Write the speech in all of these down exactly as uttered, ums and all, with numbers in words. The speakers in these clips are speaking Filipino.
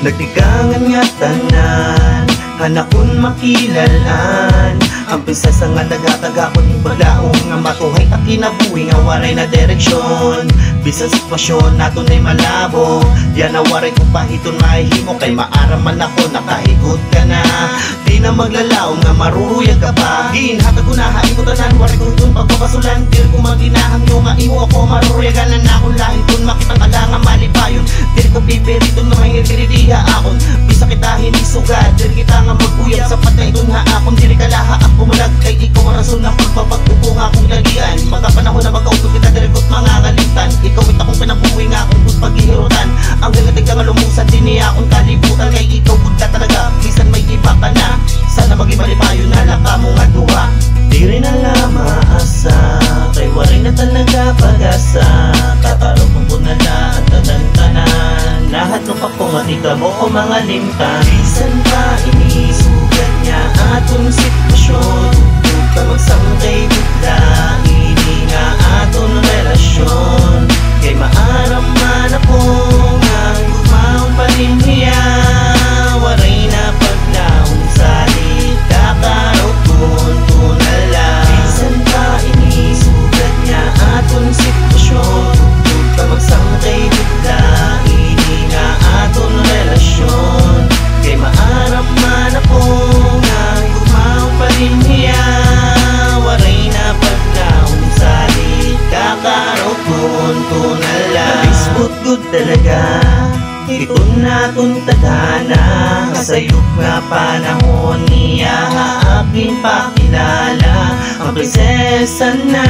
Nagtikangan nga tanan, hanakon makilalan. Ang prinsesa nga taga-tagakon yung baglaong nga matuhay ta kinabuhi nga waray na direksyon. Bisan sitwasyon nato na'y malabo, yan na waray kung pahiton mahihimo. Kay maaraman ako nakahigot ka na, di na maglalaom nga maruruyag ka pa. Ginhatag ko na hain ko tanan, waray ko itong pagpapasulan. Dir ko magdinahang yung nga imo ako maruruyagan na akong lahit kung makitang alangan malipayon. Dir ko pipiriton nga may ngiriridiha akon, bisa kita hindi sugad. Dir kita nga mag-uyab sa patay dun ha akong diri kalaha ako mulag kay ikaw ang rason ng pagpapagtubo nga akong lagian. Magkapanahon na magkautog kita dirikot mga ngalitan. Ikaw it akong pinabuhi nga akong good paghihirutan. Ang gagatig ka nga lumusan din niya akong kalibutan. Kay ikaw good ka talaga, bisan may iba ka na. Sana maging malipayo na lang ka mo nga duha. Di rin na lang maasa, kay waray na talaga pag-asa. Katarong ko na lang at tadantanan. Lahat ng papungatika mo o mga limtan. Bisan pa inisugad niya atong sitwasyon. Huwag ka magsangkay bigla, hindi nga atong relasyon. Kay maaram man ako nga gumaon pa rin niya. Waray na paglaong salit, kakarot kunto na lang. Bisan pa inisugad niya atong sitwasyon. Huwag ka magsangkay bigla, hindi nga atong relasyon. Kay maaram man ako nga gumaon pa rin niya. Waray na paglaong salit, kakarot kunto na lang. Nabisbut good talaga, ito naton tadhana. Kasayop nga panahon niya aking pakilala. Ang prinsesa na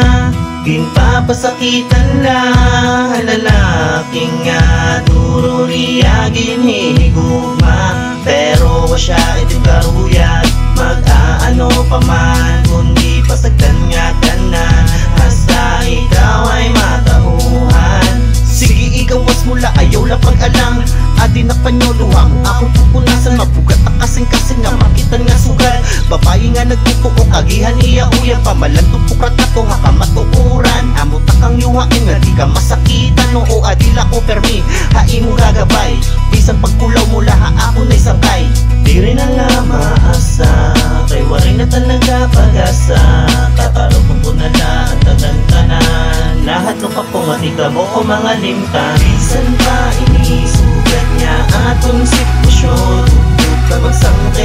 ginpapasakitan lang. Lalaking nga duro niya ginhigugma. Pero wa siya itong karuyat, mag-aano pa man kundi pasagdan nga tanan. Hasta ikaw ay matauhan. Sige ikaw was mula ayaw lang pag-alang. Adi na panyoluhang akong pupunasan. Mabugat na kasing-kasing nga makitan nga sugal. Babae nga nagtutuok agihan iya uyan. Pamalan tupukrat na to haka matukuran. Amo takang yuhain nga di ka masakitan. Oo adila ko permi hain mo gagabay. Bisan pagkulaw mula ha ako na'y sangkay. Di rin na nga maasa, kay waray na talaga pag-asa. Katarong ko na lang at tadantanan. Lahat ng kapumatika mo o mga limtan. Bisan pa inisugad niya atong sitwasyon. Huwag ka magsangkay